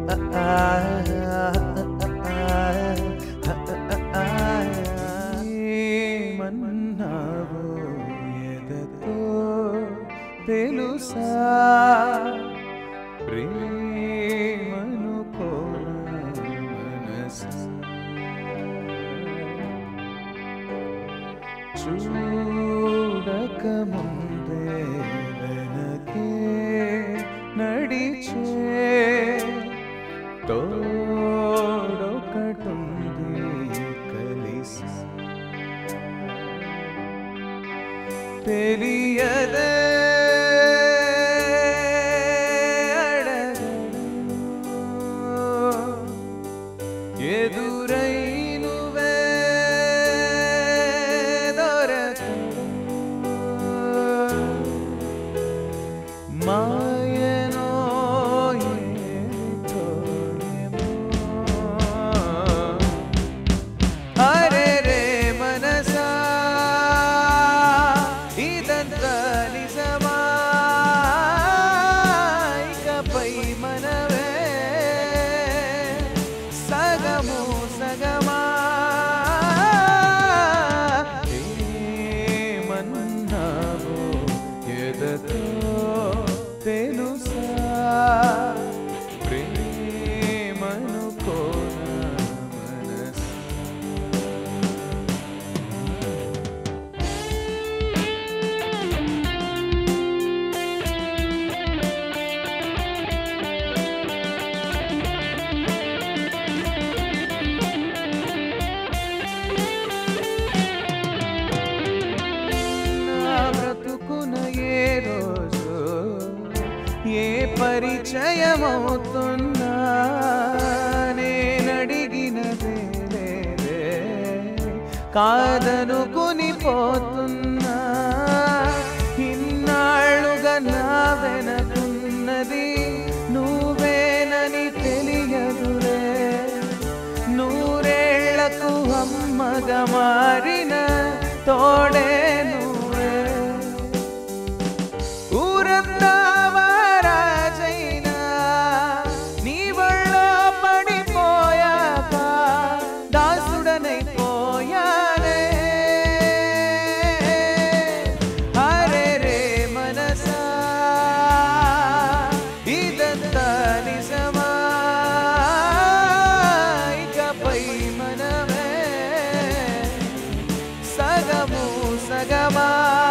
ఏమన్నావో ఎదతో తెలుసా ప్రేమను కోర మనసు చూడక ముందే వెనకే నడిచే తోడొకటుంది కలిసి తెలియదే ఎదురై నువ్వే దొరకడం మాయనో ఏమిటో ఏమో అరే రే మనసా ఇదంతా నిజమా ఇకపై మనవే సగము సగమా ఏమన్నావో ఎదతో తెలుసా ప్రేమను కోన మనసు ఏ రోజు ఏ పరిచయమవుతున్నా నేనడిగినదే లేదే కాదనుకుని పోతున్నా ఇన్నాళ్ళుగా నా వెనకున్నది నువ్వేనని తెలియదులే నూరేళ్లకు అమ్మగా మారిన తోడే నువ్వే ఊరందావరాజైనా నీ వళ్ళో పడిపోయాక దాసుడనైపోయానే అరే రే మనసా ఇదంతా నిజమా ఇకపై మనమే సగము సగమా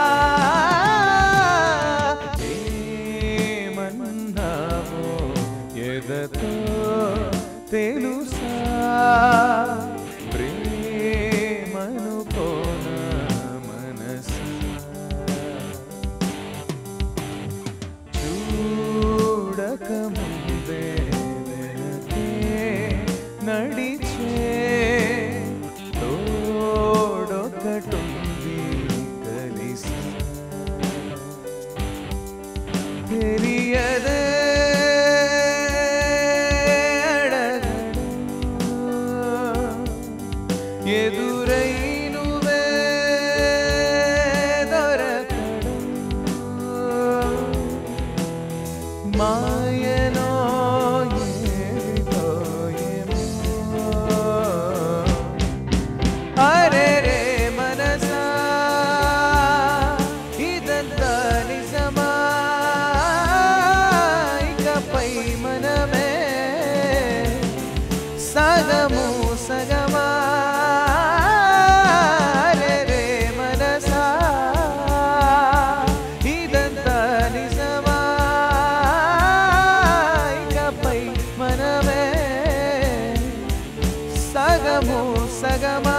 ఎదతో తెలుసా ప్రేమను కోన మనసు చూడక ముందే వెనకే నడిచే తోడొకటుంది కలిసి తెలియదే ఎదురై నువ్వే దొరకడం మాయనో ఏమిటో ఏమో అరే రే మనసా ఇదంతా నిజమా ఇకపై మనమే సగము సగమా సగము సగమా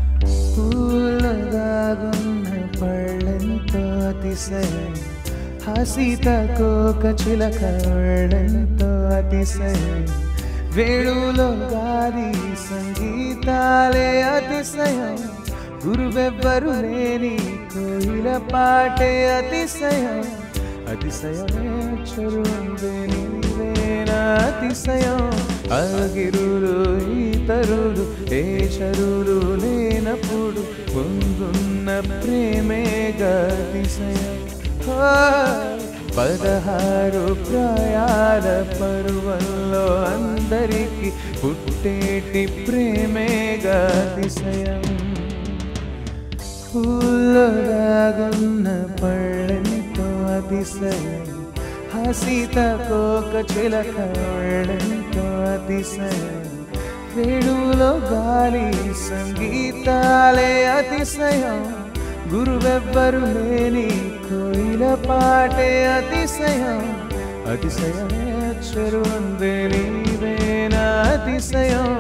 పూలదాగున్న పళ్ళెంతో అతిశయం సీతాకోక చిలక ఒళ్ళెంతో అతిశయం వేణులో గాలి సంగీతాలే అతిశయం గురువెవ్వరు లేని కోయిల పాటే అతిశయం అతిశయమే చరుందే నీవేనా అతిశయం అగిరులు ఈతరులు ఏ చరులు లేనప్పుడు ముందున్న ప్రేమేగా అతిశయం 16 ప్రాయాల పరువల్లో అందరికి పుట్టేటి ప్రేమేగా అతిశయం పూల్లో దాగున్న పళ్ళెంతో అతిశయం సీతాకోక చిలక ఒళ్ళెంతో అతిశయం వేణులో గాలి సంగీతాలే అతిశయం గురువెవ్వరు లేని కోయిల పాటే అతిశయం అతిశయమే చరుందే నీవేనా అతిశయం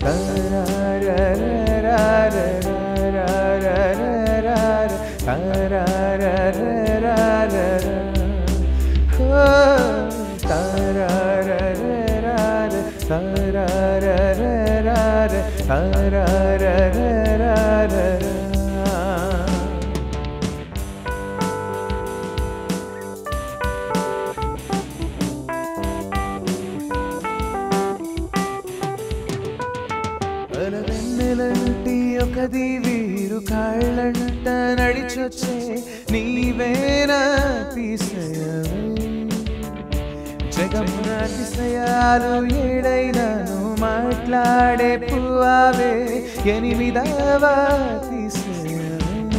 వెన్నెలంటి ఒక దీవీరు కాళ్ళంట నడిచొచ్చే నీవేనా అతిశయమే జగమున అతిశయాలు ఏడైనాను మాట్లాడే పువ్వావే 8వ అతిశయమే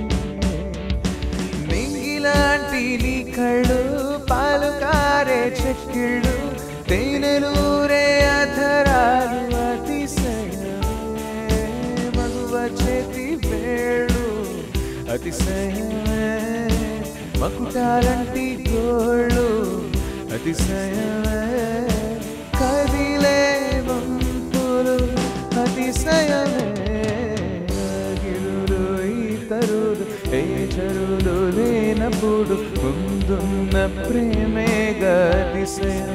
మింగిలాంటి నీ కళ్ళు పాలు కారే చెక్కిళ్ళు తేనెలూరే అధరాలు అతిశయమే మగువ చేతి వేళ్ళు అతిశయమే మకుటాలంటి గోళ్ళు అతిశయమే కదిలే వంపులు అతిశయమే గిరులు ఈతరులు ఏ చరులు లేనప్పుడు ముందున్న ప్రేమేగా అతిశయం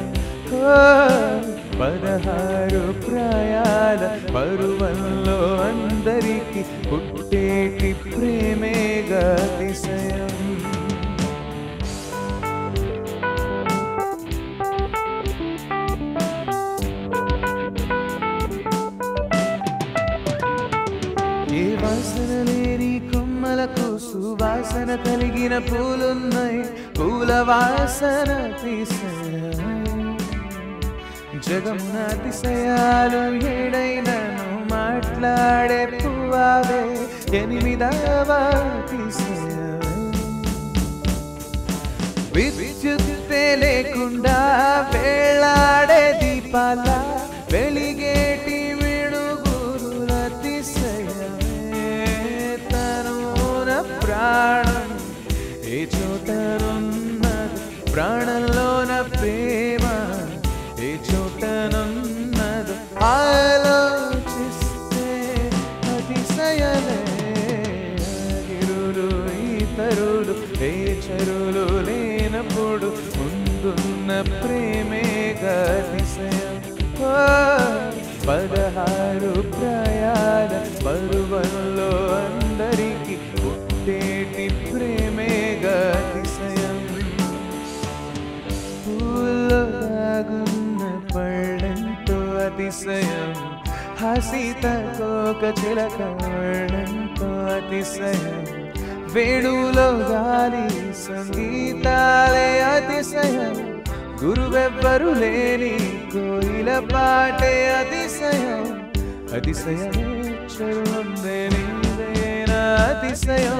16 ప్రాయాల పరువల్లో అందరికి పుట్టేటి ప్రేమేగా అతిశయం ఏ వాసన లేని కొమ్మలకు సువాసన కలిగిన పూలున్నాయి పూల వాసన అతిశయం జగమున అతిశయాలు ఏడైనాను మాట్లాడే పువ్వావే 8వ అతిశయం విద్యుత్తే లేకుండా వేళాడే దీపాల వెలిగేటి మిణుగురుల అతిశయమే తనున ప్రాణం ఏ చోటనున్నది ప్రాణంలోన ప్రేమ ఏ చోటనున్నది ఆలోచిస్తే అతిశయమే గిరులు ఈతరులు ఏ చరులు లేనప్పుడు ముందున్న ప్రేమేగా అతిశయం 16 ప్రాయాల పరువల్లో అందరికి పుట్టేటి ప్రేమేగా అతిశయం పూల్లో దాగున్న పళ్ళెంతో అతిశయం సీతాకోక చిలక ఒళ్ళెంతో అతిశయం వేణులో గాలి సంగీతాలే అతిశయం గురువెవ్వరు లేని కోయిల పాటే అతిశయం అతిశయమే చరుందే నీవేనా అతిశయం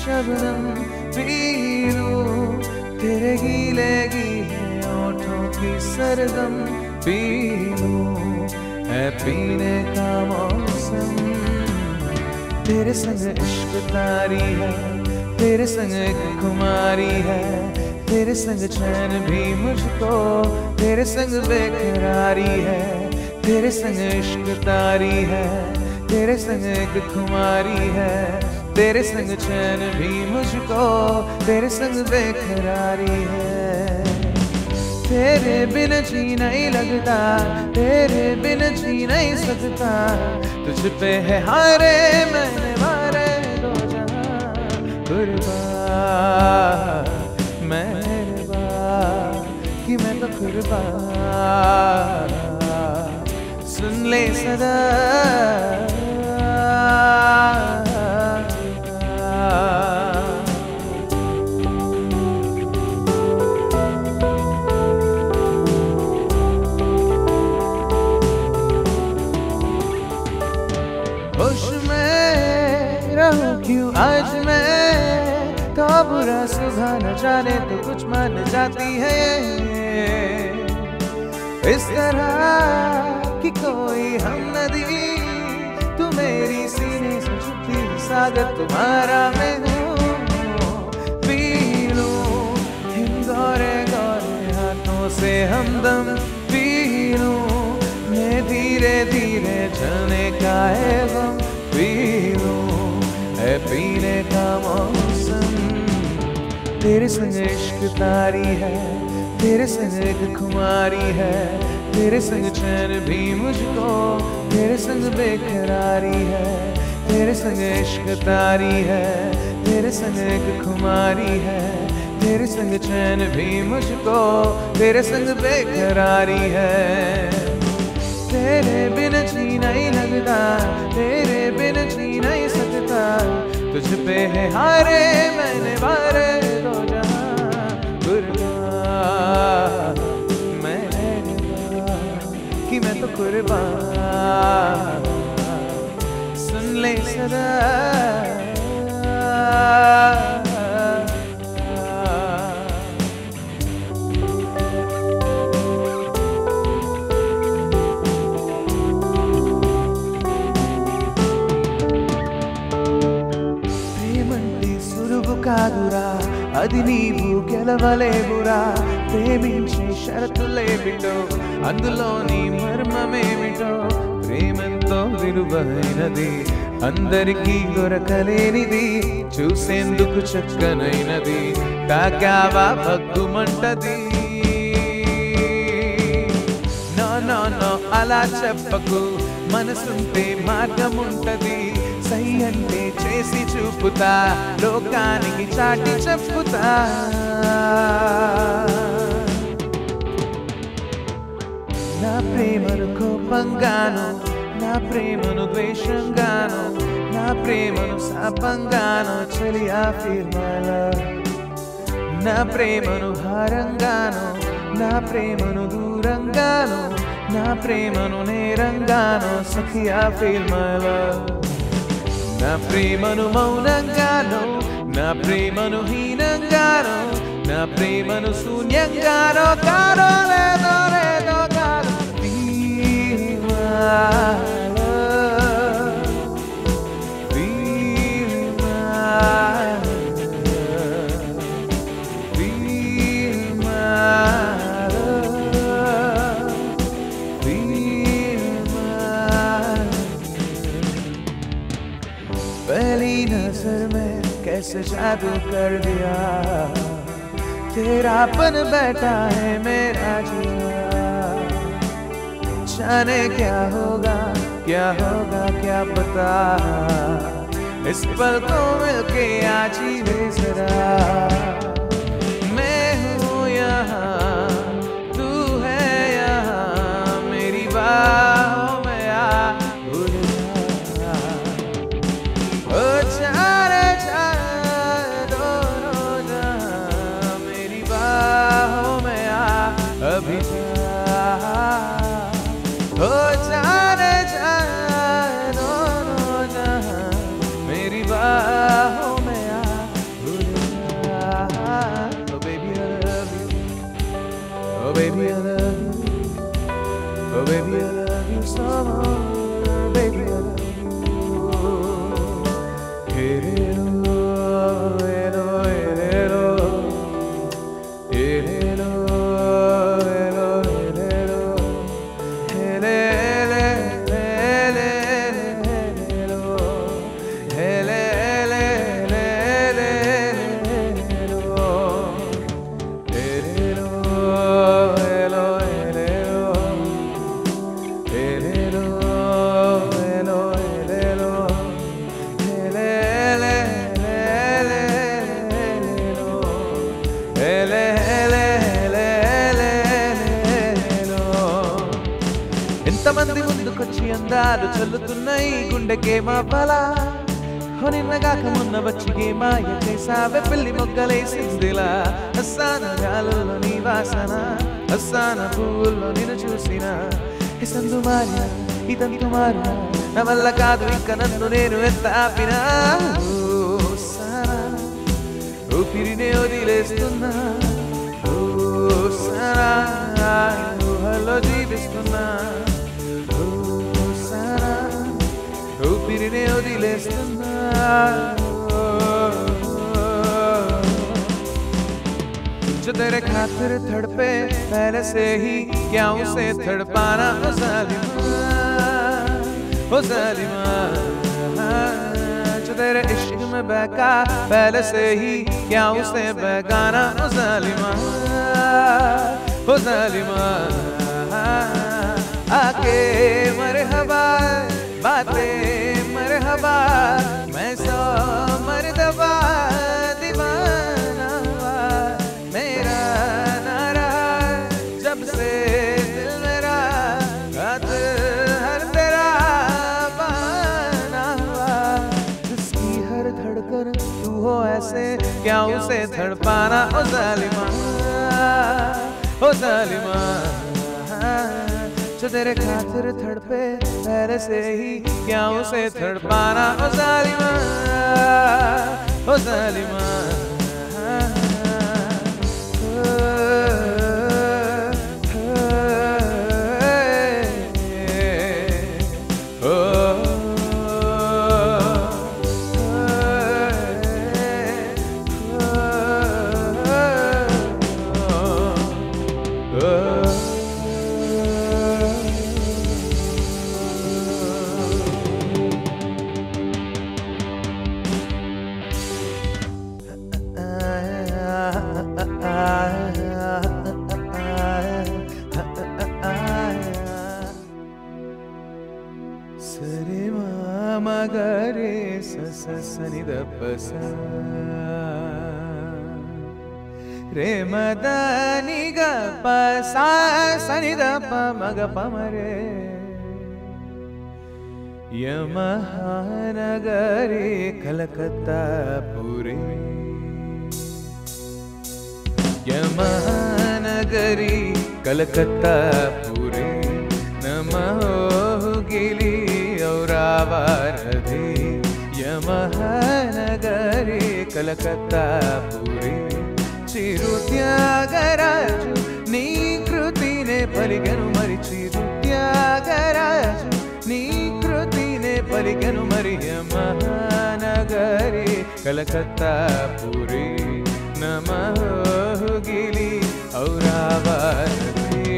शबनम पी लूं, तेरे गीले गीले होठों की सरगम पी लूं, है पीने का मौसम। तेरे संग इश्क तारी है, तेरे संग एक खुमारी है, तेरे संग चैन भी मुझको, तेरे संग बेकरारी है। तेरे संग इश्क तारी है, तेरे संग एक खुमारी है, तेरे संग चैन भी मुझको, तेरे संग बेकरारी है। तेरे बिन जी नहीं लगता, तेरे बिन जी नहीं सकता, तुझ पे है हारे मैंने मारे दो जहां कुर्बान, मेहरबान कि मैं तो कुर्बान। सुन ले सदा होश में रहूं क्यों आज मैं, तो बुरा सुबह न जाने तो कुछ मान जाती है। इस तरह की कोई हम नदी, तू मेरी सीने से छुपी सागर तुम्हारा मैं हूँ। पी लूं इन गौरे गौरे हाथों से हमदम, पी लूं मैं धीरे धीरे चलने का है गम, पी लूं है पीने का मौसम। तेरे संग इश्क तारी है, तेरे संग एक खुमारी है, तेरे संग चैन भी मुझको, तेरे संग बेकरारी है। तेरे संग इश्क तारी है, तेरे संग एक खुमारी है, तेरे संग चैन भी मुझको, तेरे संग बेकरारी है। तेरे बिन जी नहीं लगता, तेरे बिन जी नहीं सकता, तुझ पे है हारे मैंने मारे दो जहां कुर्बान, कि मैं तो कुर्बान। सुन ले सदा ప్రేమంటే సులువు కాదురా, అది నీవు గెలవలేవురా, ప్రేమించే షరతులేమిటో అందులోని మర్మమేమిటో, ప్రేమంతో విలువైనది అందరికీ దొరకలేనిది, చూసేందుకు చక్కనైనది తాకావా భగ్గుమంటది। నో నో నో అలా చెప్పకు, మనసుంటే మార్గముంటది, సై అంటే చేసి చూపుతా, లోకానికి చాటి చెప్పుతా। నా ప్రేమను కోపంగాను, నా ప్రేమను ద్వేషంగాను, నా ప్రేమను శాపంగాను చలియా ఫీల్ మై లవ్। నా ప్రేమను భారంగాను, నా ప్రేమను దూరంగాను, నా ప్రేమను నేరంగాను సఖియా ఫీల్ మై లవ్। నా ప్రేమను మౌనంగాను, నా ప్రేమను హీనంగాను, నా ప్రేమను శూన్యంగానో కానో లేదో లేదో కాదు। Feel my love, feel my love, feel my love, feel my love। पहली नजर में कैसे जादू कर दिया, तेरापन बैठा है मेरा जिया। जाने क्या होगा क्या पता, इस पल को मिलके आज ही ले जरा। मैं हूँ यहाँ तू है यहाँ, मेरी बाहों में आ भूल जा। ओ जाने जा दोनों जहाँ, मेरी बाहों में आ अभी जा। ओ जाने जा दोनों जहाँ, मेरी बाहों में आ అందాలు చల్లుతున్నాయి గుండెకేమా బలా నిన్నగాక మొన్న వచ్చి మాయ చేసావే పెళ్లి మొగ్గలేసిందిలా అస్సాన గాలులో నీ వాసన అస్సాన పువ్వుల్లో నిన్ను చూసిన సందు మారిన ఇదంతు మారిన నా వల్ల కాదు ఇంకా నన్ను నేను ఎంత ఆపినా ఊపిరినే వదిలేస్తున్నా ఊహలో జీవిస్తున్నా ఊపిరినే వదిలేస్తున్నా जो तेरे खातिर तड़पे पहले से ही क्या उसे तड़पाना ओ जालिमा जो तेरे इश्क में बहका पहले से ही क्या उसे बहकाना ओ जालिमा आके मरहबा बातें मरहबा मैं सौ मर्तबा दीवाना मेरा ना रहा जब से दिल मेरा हर तेरा बहाना हुआ जिसकी हर धड़कन तू हो ऐसे क्या उसे तड़पाना ओ जालिमा जो तेरे खातिर तड़पे पहले से ही क्या उसे तड़पाना ओ जालिमा सरे मामा गरे सनि दपस रे मदनि गपसा सनि दप मग पमरे यमहानगरे कलकत्ता पुरे यमहानगरी कलकत्ता पुरे नमो गिली औरावारधे यमहानगरी कलकत्ता पुरे चिरुत्यागराजु नी कृतिने पलिगनु मरि चिरुत्यागराजु नी कृतिने पलिगनु मरि यमहानगरी कलकत्ता पुरे नमः गिली औरावारधे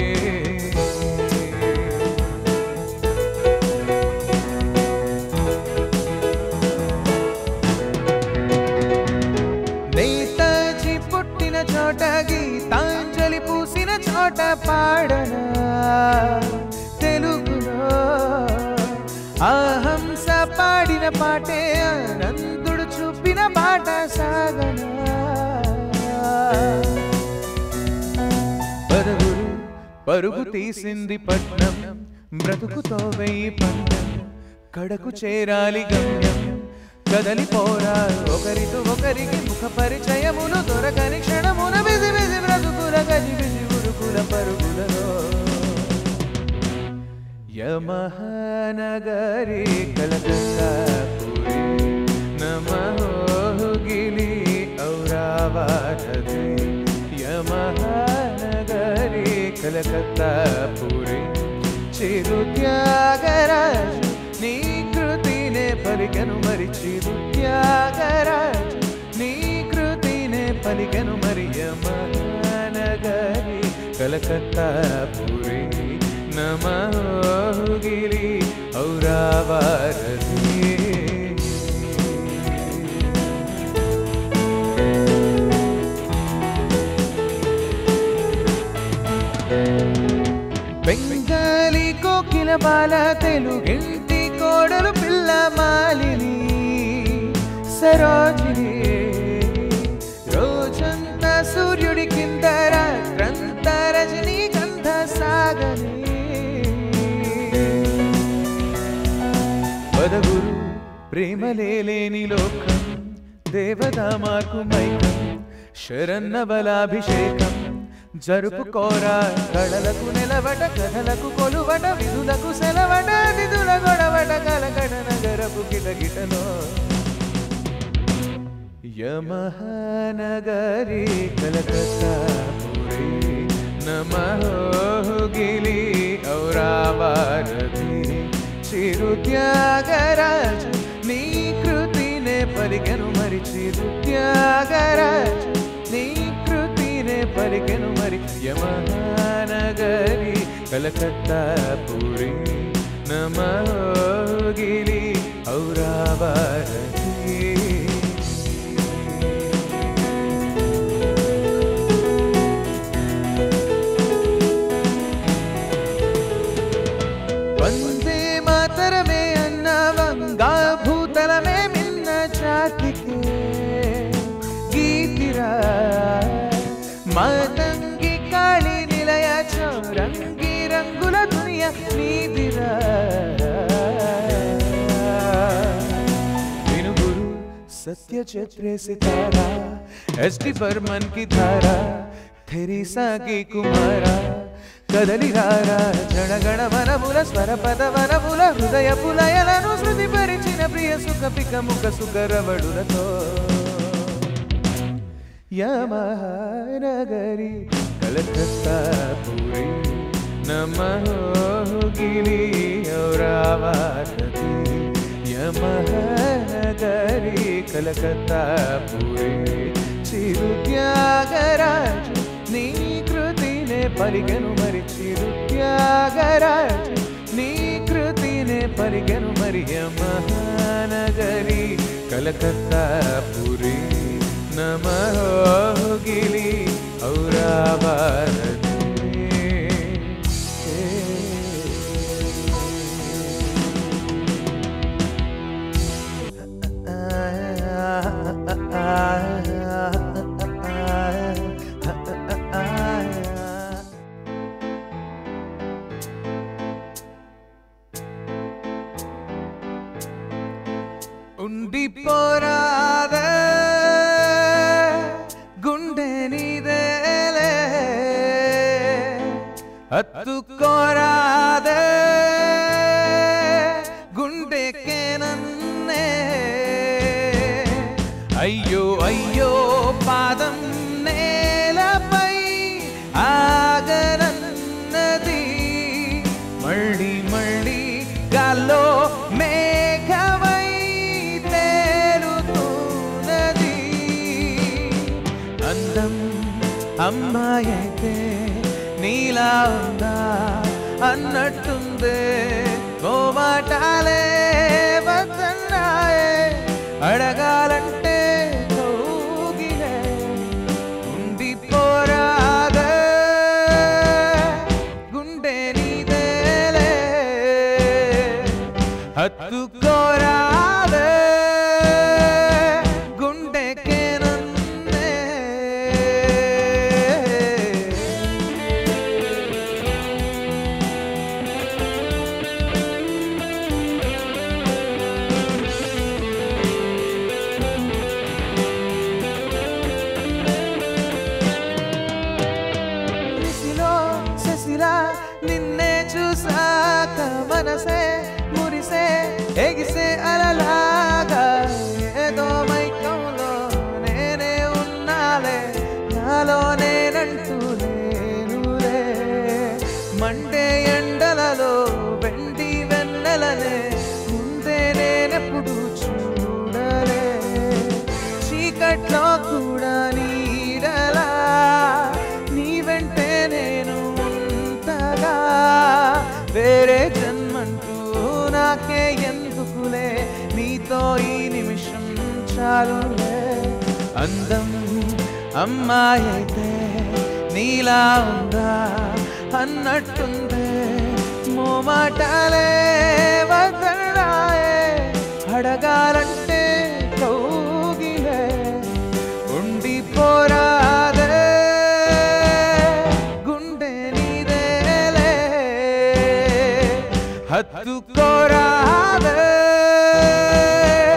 नेताजी पुट्टिन चोट गीतांजलि पूसिन चोट पाडना तेलुगुलो अहंस पाडिन पाटे अनंतुडु चूपिन बाट सागना పరుగు తీసింది పట్నం బ్రతుకుతో వెయ్యి పందెం కడకు చేరాలి గమ్యం కదలిపోరా ఒకరితో ఒకరికి ముఖ పరిచయమును దొరకని క్షణమున బిజి బిజి బ్రతుకుల గజిబిజి ఉరుకుల పరుగులలో యమహానగరి కలకత్తా పురి నమః గిలి ఔరావారధే यमहानगरी कलकत्ता पुरे चिरुत्यागराजु नी कृतिने पलिगनु मरि चिरुत्यागराजु नी कृतिने पलिगनु मरि यमहानगरी कलकत्ता पुरे नमः गिरि औरावारधे బెంగాలీ కోకిల బాల తెలుగింటి కోడలు పిల్ల మాలిని సరోజిని రోజంతా సూర్యుడి కింద రాత్రంతా రజనీగంధ సాగని ప్రేమలేని లోకం దేవతా మార్కు మైకం శరన్న బలాభిషేకం జరుపుకోరా కళలకు నిలబట కథలకు కొలువట విధులకు సెలవట నిధుల గొడవట కలకడ నగరపు గిటగిటలో యమహానగరి కలకత్తా పురి నమోగిలి ఔరావారధి చిరు త్యాగరాజ నీ కృతినే పలికెను మరి చిరు త్యాగరాజ నీ కృతినే పలికెను మరి యమహానగరి కలకత్తా పురి నమోగిలి ఔరావారధి వందే మాతరమే అన్నవంగా భూతలమే మిన్న జాతికే గీతిరా మాతంగి కాళి నిలయ చౌరంగి రంగుల దునియ నీదిరా వినుగురు सत्य छत्रे सितारा एसटी बर्मन की धारा थेरेसा की कुमारा कदली रारा जनगण वनमुल स्वर पद वनमुल हृदय पुलयలను శృతి పరిచిన ప్రియ సుఖ పిక ముఖ సుకరవడులతో యమహానగరి కలకత్తా పురి నమోగిలి ఔరావారధి యమహానగరి కలకత్తా పురి చిరు త్యాగరాజ నీ కృతినే పలికెను మరి చిరు త్యాగరాజ నీ కృతినే పలికెను మరి యమహానగరి కలకత్తా పురి నమోగిలి ఔరావారధి ఉండిపోరాదే గుండె నీదేలే హత్తుకోరాదే గుండెకే నన్నే అయ్యో అయ్యో పాదం నేలపై ఆగనన్నది మళ్ళీ మళ్ళీ గాల్లో మేఘమై తేలుతున్నది అందం అమ్మాయైతే నీలా ఉందా అన్నట్టుందే ఓ మాటాలే వద్దన్నాయే అడగాలంటే కౌగిలే ఉండిపోరాదే గుండె నీదేలే హత్తుకోరాదే గుండెకే నన్నే నిన్నే చూసాక మనసే మురిసే ఎగిసే అలలాగా ఏదో మైకంలో నేనే ఉన్నాలే నాలో నేనంటూ నేనులే మండే ఎండలలో వెండి వెన్నెలనే ముందే నేనెప్పుడు చూడలే చీకట్లో కూడా నీడలా నీ వెంటే నేను వేరే జన్మంటూ నాకే ఎందుకులే నీతో ఈ నిమిషం చాలులే అందం అమ్మాయైతే నీలా ఉందా అన్నట్టుందే మోమాటాలే వదలడాయే అడగాలంటే కౌగిలే ఉండిపోరాదే గుండె నీదేలే హత్తుకోరాదే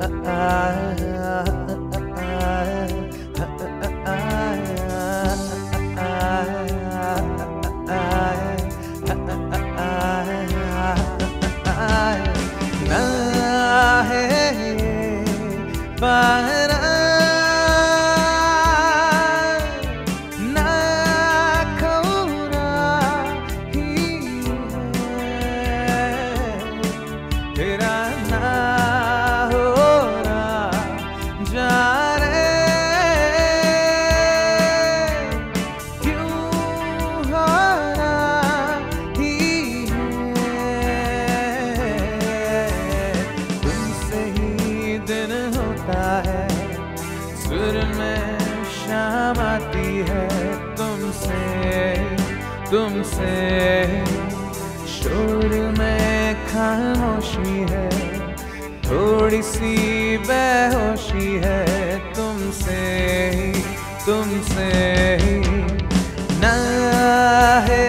सुर में शाम आती है तुमसे शोर में खामोशी है थोड़ी सी बेहोशी है तुमसे ना है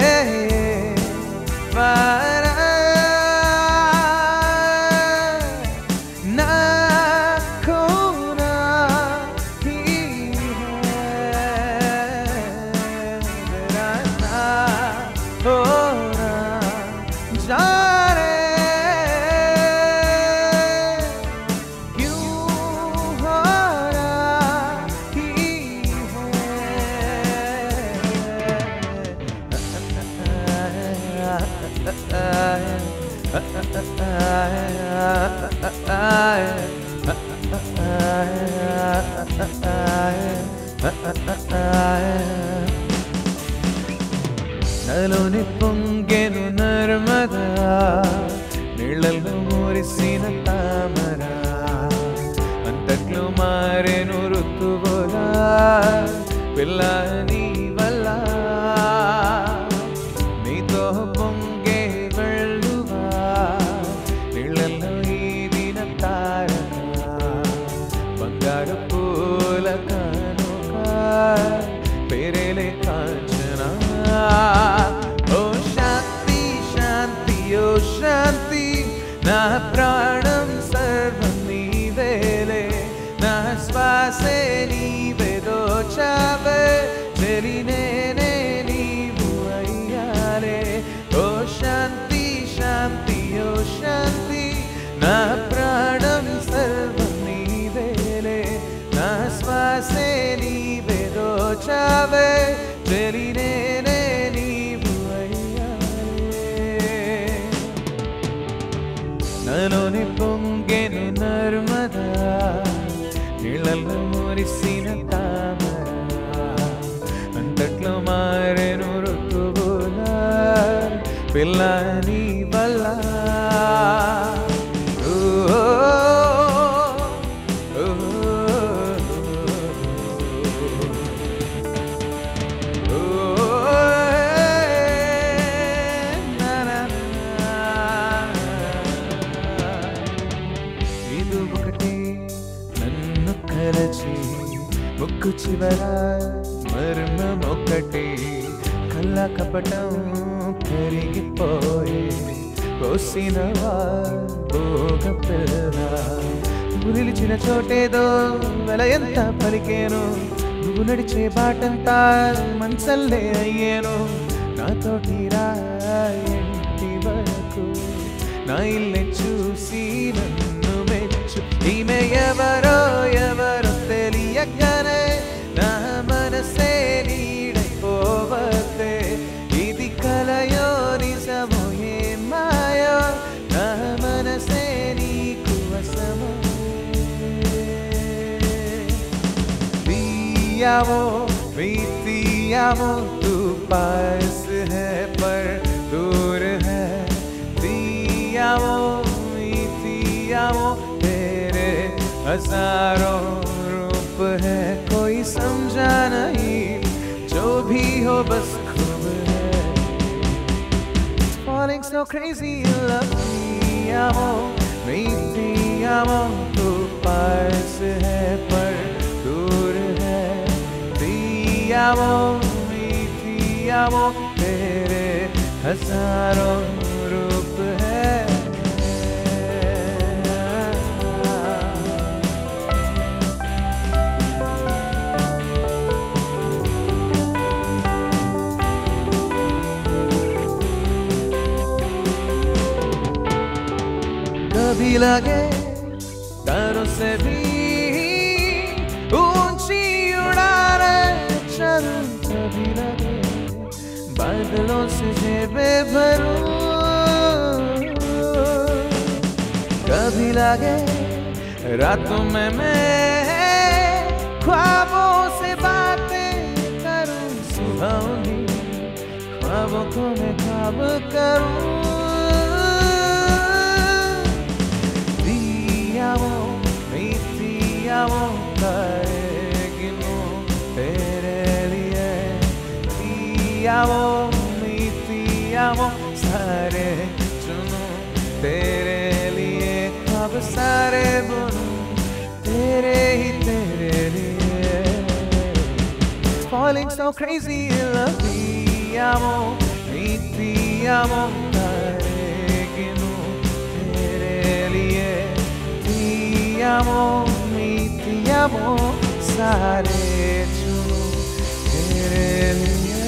నలోని పొంగెను నర్మదా నీళ్ళల్లో మురిసిన తామర అంతట్లో మారెను ఋతువులా పిల్ల నీ వల్ల నీతో పొంగే వెళ్ళువా నీళ్ళల్లో ఈదిన తారక బంగారు పూల కానుక పేరేలే కాంచనా ఓ శాంతి శాంతి ఓ శాంతి నా ప్రాణం సర్వం నీవేలే నా శ్వాసే నీవే దోచావే చెలినేనే నీవు అయ్యాలే ఓ శాంతి శాంతి ఓ శాంతి నా ప్రాణం సర్వం నీవేలే నా శ్వాసే నీవే దోచావే చెలినేనే నలోని పొంగెను నర్మదా నీళ్ళల్లో మురిసిన తామర అంతట్లో మారెను ఋతువులా పిల్ల నీ వల్ల ముక్కు చివర మర్మమొక్కటి కళ్ళ కపటం కరిగిపోయే కోసినవా భోగ పిల్ల నువ్వు నిలిచిన చోటేదో వెల ఎంత పలికేను నువ్వు నడిచే బాటంతా మనసల్లే అయ్యేను నాతోటి రా ఇంటి వరకు నా ఇల్లే చూసి నన్ను మెచ్చు ఈమె ఎవరో తెలియకనే నా మనసే నీడైపోవతే ఇది కలయో నిజమో ఏ మాయో నా మనసే నీకు వశమో दियामो तू पास है पर दूर है दियामो तेरे हजारों रूप है कोई समझा नहीं जो भी हो बस खूब है falling so crazy in love दियामो तू पास है पर दूर है दियामो तेरे हजारों रूप है लगे तारों से भी ऊंची उड़ाने चलूं, कभी लगे बादलों से जेबें भरूं, कभी लगे रातों में मैं ख्वाबों से बातें करूं, सुबह उन्हीं ख्वाबों को मैं ख्वाब करूं। Amo, mi ti amo, गिनूं तेरे लिए, ti amo, mi ti amo, सारे चुनूं तेरे लिए, ख्वाब सारे बुनूं तेरे ही तेरे लिए। Falling so crazy in love, ti amo, mi ti amo, गिनूं तेरे लिए, ti amo, mi ti amo, सारे चुनूं तेरे लिए।